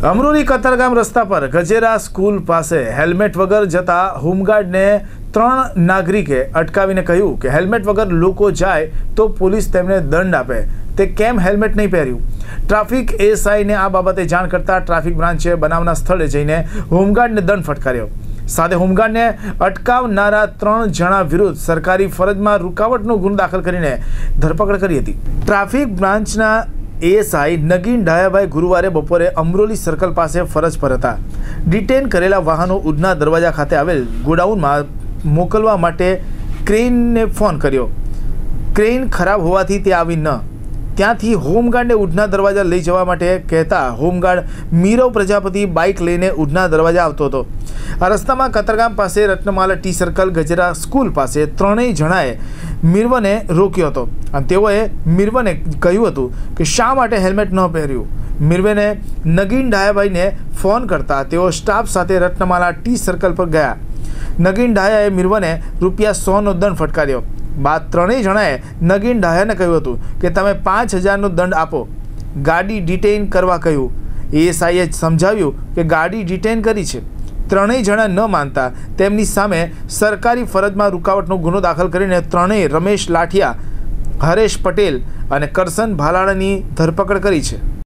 અમરોલી કતારગામ રસ્તા પર ગજેરા સ્કૂલ પાસે હેલ્મેટ વગર જતા હોમગાર્ડને 3 નાગરિકે અટકાવીને કહ્યું કે હેલ્મેટ વગર લોકો જાય તો પોલીસ તેમને દંડ આપે, તે કેમ હેલ્મેટ નહીં પહેર્યું? ટ્રાફિક એએસઆઈને આ બાબતે જાણ કરતા ટ્રાફિક બ્રાન્ચે બનાવના સ્થળે જઈને હોમગાર્ડને દંડ ફટકાર્યો. સાથે હોમગાર્ડને અટકાવનારા 3 જણા વિરુદ્ધ સરકારી ફરજમાં રૂકાવટનો ગુનો દાખલ કરીને ધરપકડ કરી હતી. ટ્રાફિક બ્રાન્ચના એએસઆઈ નગીન ડાયાભાઈ ગુરુવારે બપોરે અમરોલી સર્કલ પાસે ફરજ પર હતા. ડિટેન કરેલા વાહનો ઉધના દરવાજા ખાતે આવેલ ગોડાઉનમાં મોકલવા માટે ક્રેઇનને ફોન કર્યો. ક્રેઇન ખરાબ હોવાથી તે આવી ન. ત્યાંથી હોમગાર્ડને ઉધના દરવાજા લઈ જવા માટે કહેતા હોમગાર્ડ મીરવ પ્રજાપતિ બાઇક લઈને ઉધના દરવાજા આવતો હતો. આ રસ્તામાં કતારગામ પાસે Ratnamala T circle Gajera school પાસે 3 જણાએ મીરવને રોક્યો હતો અને તેઓએ મીરવને કહ્યું હતું કે શા માટે હેલ્મેટ ન પહેર્યું. મીરવને નગીન ડાયાભાઈને ફોન કરતા તેઓ સ્ટાફ સાથે રત્નમાલા ટી સર્કલ પર ગયા. નગીન ડાયાએ મીરવને ₹100નો દંડ ફટકાર્યો. બાદ 3 જણાએ નગીન ડાયાને કહ્યું હતું કે તમે 5000નો દંડ આપો. ગાડી ડિટેઇન કરવા કહ્યું. એએસઆઈએ સમજાવ્યું કે ગાડી ડિટેઇન કરી છે. 3 જણા ન માનતા તેમની સામે સરકારી ફરજમાં રૂકાવટનો ગુનો દાખલ કરીને 3 રમેશ લાઠિયા, હરેશ પટેલ અને કરસન ભાલાળાની ધરપકડ કરી છે.